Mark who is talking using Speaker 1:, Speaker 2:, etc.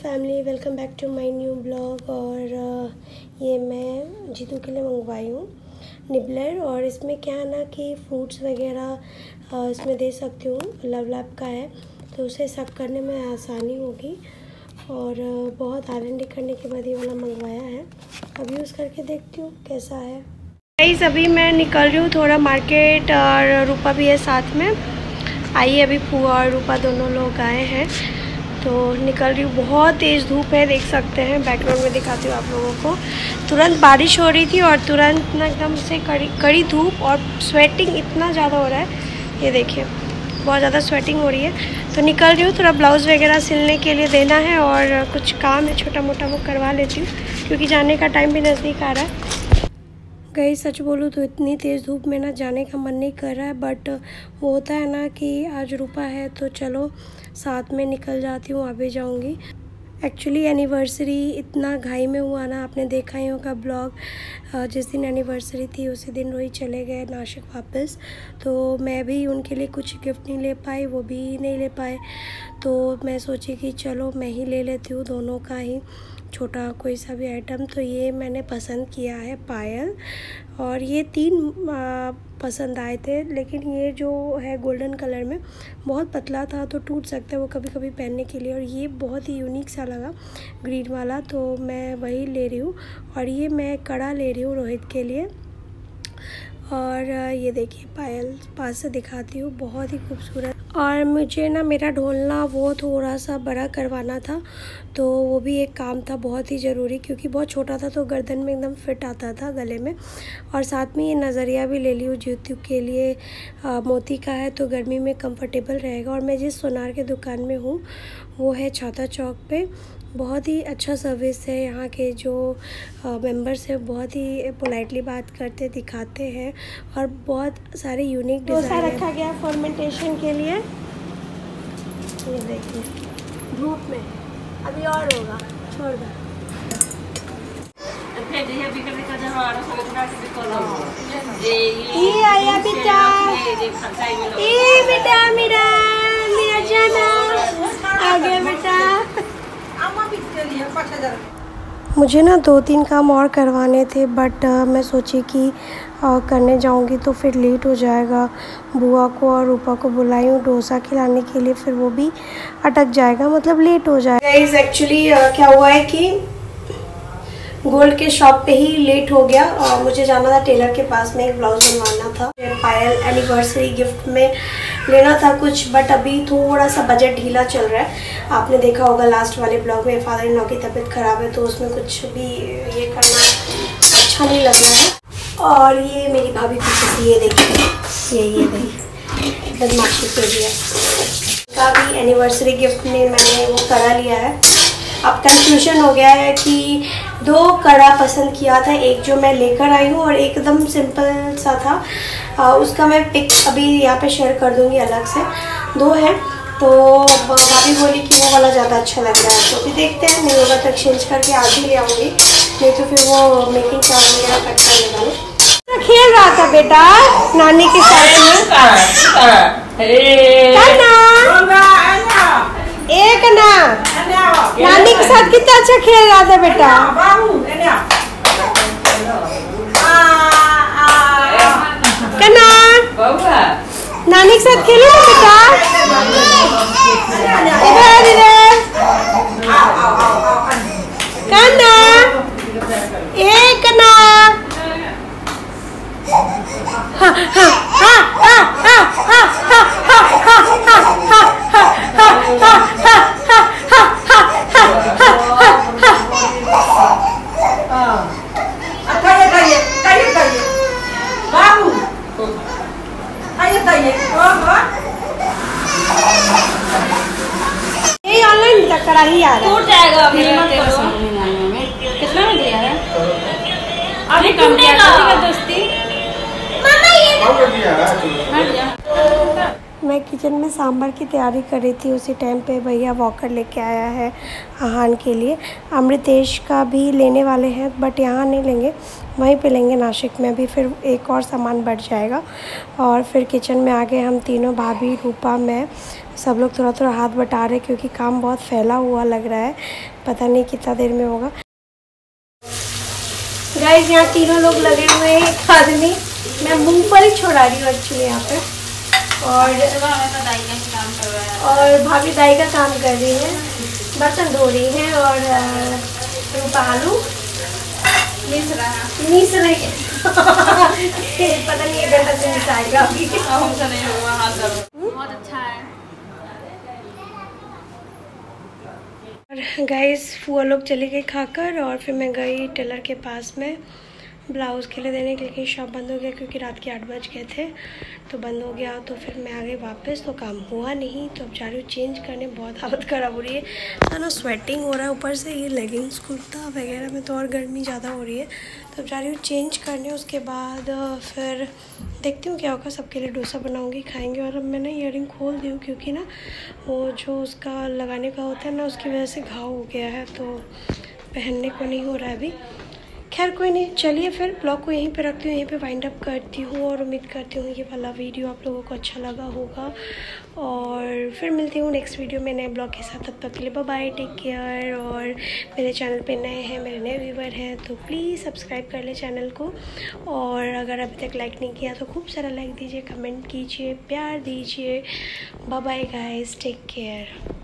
Speaker 1: Family, welcome back to my new blog. और ये मैं जीतू के लिए मंगवाई हूँ निबलर। और इसमें क्या है ना कि फ्रूट्स वगैरह इसमें दे सकती हूँ। लव का है तो उसे सब करने में आसानी होगी। और बहुत R&D करने के बाद ये वाला मंगवाया है। अब यूज़ करके देखती हूँ कैसा है। गाइस अभी मैं निकल रही हूँ थोड़ा मार्केट, और रूपा भी है साथ में। आइए, अभी फूआ और रूपा दोनों लोग आए हैं तो निकल रही हूँ। बहुत तेज़ धूप है, देख सकते हैं। बैकग्राउंड में दिखाती हूँ आप लोगों को। तुरंत बारिश हो रही थी और तुरंत ना एकदम से कड़ी धूप, और स्वेटिंग इतना ज़्यादा हो रहा है। ये देखिए, बहुत ज़्यादा स्वेटिंग हो रही है। तो निकल रही हूँ, थोड़ा ब्लाउज़ वगैरह सिलने के लिए देना है और कुछ काम है छोटा मोटा, वो करवा लेती हूँ क्योंकि जाने का टाइम भी नज़दीक आ रहा है। गई सच बोलूँ तो इतनी तेज़ धूप में ना जाने का मन नहीं कर रहा है, बट वो होता है ना कि आज रूपा है तो चलो साथ में निकल जाती हूँ, अभी जाऊँगी। एक्चुअली एनिवर्सरी इतना घाई में हुआ ना, आपने देखा ही होगा ब्लॉग। जिस दिन एनिवर्सरी थी उसी दिन रोहित चले गए नासिक वापस, तो मैं भी उनके लिए कुछ गिफ्ट नहीं ले पाई, वो भी नहीं ले पाए। तो मैं सोची कि चलो मैं ही ले लेती हूँ दोनों का ही छोटा कोई सा भी आइटम। तो ये मैंने पसंद किया है पायल, और ये 3 पसंद आए थे। लेकिन ये जो है गोल्डन कलर में बहुत पतला था तो टूट सकता है वो कभी कभी पहनने के लिए। और ये बहुत ही यूनिक सा लगा ग्रीन वाला, तो मैं वही ले रही हूँ। और ये मैं कड़ा ले रही हूँ रोहित के लिए। और ये देखिए पायल पास से दिखाती हूँ, बहुत ही खूबसूरत। और मुझे ना मेरा ढोलना वो थोड़ा सा बड़ा करवाना था, तो वो भी एक काम था बहुत ही ज़रूरी, क्योंकि बहुत छोटा था तो गर्दन में एकदम फिट आता था गले में। और साथ में ये नज़रिया भी ले ली हूँ जीतू के लिए, मोती का है तो गर्मी में कंफर्टेबल रहेगा। और मैं जिस सोनार के दुकान में हूँ वो है छाता चौक पे। बहुत ही अच्छा सर्विस है, यहाँ के जो मेंबर्स हैं बहुत ही पोलाइटली बात करते दिखाते हैं, और बहुत सारे यूनिक डिज़ाइन रखा गया फर्मेंटेशन के लिए। ये देखिए धूप में, अभी और होगा, छोड़ दो। ये आया बेटा, ये बेटा मेरा जाना आ गया बेटा। मुझे ना 2-3 काम और करवाने थे, बट मैं सोची कि करने जाऊंगी तो फिर लेट हो जाएगा। बुआ को और रूपा को बुलाई हूँ डोसा खिलाने के लिए, फिर वो भी अटक जाएगा, मतलब लेट हो जाएगा। गाइस एक्चुअली क्या हुआ है कि गोल्ड के शॉप पे ही लेट हो गया, और मुझे जाना था टेलर के पास में, एक ब्लाउज बनवाना था। पायल एनिवर्सरी गिफ्ट में लेना था कुछ, बट अभी थोड़ा सा बजट ढीला चल रहा है। आपने देखा होगा लास्ट वाले ब्लॉग में फादर इन लॉ की तबीयत ख़राब है, तो उसमें कुछ भी ये करना अच्छा नहीं लग रहा है। और ये मेरी भाभी पीछे से, ये देखिए, ये देखिए बदमाशी के लिए का भी एनिवर्सरी गिफ्ट में मैंने वो करा लिया है। अब कंफ्यूजन हो गया है कि 2 कड़ा पसंद किया था, एक जो मैं लेकर आई हूँ और एकदम सिंपल सा था। उसका मैं पिक अभी यहाँ पे शेयर कर दूँगी अलग से। 2 हैं, तो भाभी बोली कि वो वाला ज़्यादा अच्छा लग रहा है, तो फिर देखते हैं, नहीं होगा तो एक्सचेंज करके आज ही ले आऊँगी, नहीं तो फिर वो मेकिंग चार्ज वगैरह कट कर लेगा। खेल रहा था बेटा नानी के साथ में। एक ना नानी के साथ कितना अच्छा खेल रहा था बेटा। कना नानी के साथ खेलो बेटा, इधर इधर। कना एक ना, हाँ हाँ हाँ हाँ हाँ हाँ हाँ हाँ ये ऑनलाइन कढ़ाई आ रहा है, टूट जाएगा अभी। कितना में दिया है अभी? टूटेगा दोस्ती। मामा ये मैं किचन में सांभर की तैयारी कर रही थी। उसी टाइम पे भैया वॉकर लेके आया है आहान के लिए। अमृतेश का भी लेने वाले हैं, बट यहाँ नहीं लेंगे, वहीं पे लेंगे नासिक में। अभी फिर एक और सामान बढ़ जाएगा। और फिर किचन में आ गए हम तीनों, भाभी, रूपा, मैं। सब लोग थोड़ा थोड़ा हाथ बटा रहे क्योंकि काम बहुत फैला हुआ लग रहा है, पता नहीं कितना देर में होगा। गाइस यहाँ तीनों लोग लगे हुए हैं, एक आदमी, मैं मूंगफली छोड़ा रही हूँ एक्चुअली यहाँ पे, और भाभी दाई का काम कर रही है, बर्तन धो रही हैं, और रूपा आलू मीस रही है। पता नहीं 1 घंटा से मिस आएगा अभी। हमसे नहीं होगा, हाथ दर्द। बहुत अच्छा है। गाइस फुआ लोग चले गए खाकर, और फिर मैं गई टेलर के पास में ब्लाउज़ के लिए देने के लिए। शॉप बंद हो गया क्योंकि रात के 8 बज गए थे, तो बंद हो गया। तो फिर मैं आ गई वापस, तो काम हुआ नहीं। तो अब जा रही हूँ चेंज करने, बहुत हालत ख़राब हो रही है, तो ना स्वेटिंग हो रहा है, ऊपर से ये लेगिंग्स कुर्ता वगैरह में तो और गर्मी ज़्यादा हो रही है। तो अब जा रही हूँ चेंज करने, उसके बाद फिर देखती हूँ क्या होगा। सबके लिए डोसा बनाऊँगी, खाएँगे। और अब मैंने ईयरिंग खोल दी हूँ क्योंकि ना वो जो उसका लगाने का होता है ना, उसकी वजह से घाव हो गया है, तो पहनने को नहीं हो रहा है अभी। खैर कोई नहीं, चलिए फिर ब्लॉग को यहीं पे रखती हूँ, यहीं पे वाइंड अप करती हूँ। और उम्मीद करती हूँ ये वाला वीडियो आप लोगों को अच्छा लगा होगा, और फिर मिलती हूँ नेक्स्ट वीडियो में नए ब्लॉग के साथ। तब तक के लिए बाय बाय, टेक केयर। और मेरे चैनल पे नए हैं, मेरे नए व्यूवर हैं, तो प्लीज़ सब्सक्राइब कर ले चैनल को। और अगर अभी तक लाइक नहीं किया तो खूब सारा लाइक दीजिए, कमेंट कीजिए, प्यार दीजिए। Bye bye guys, take care.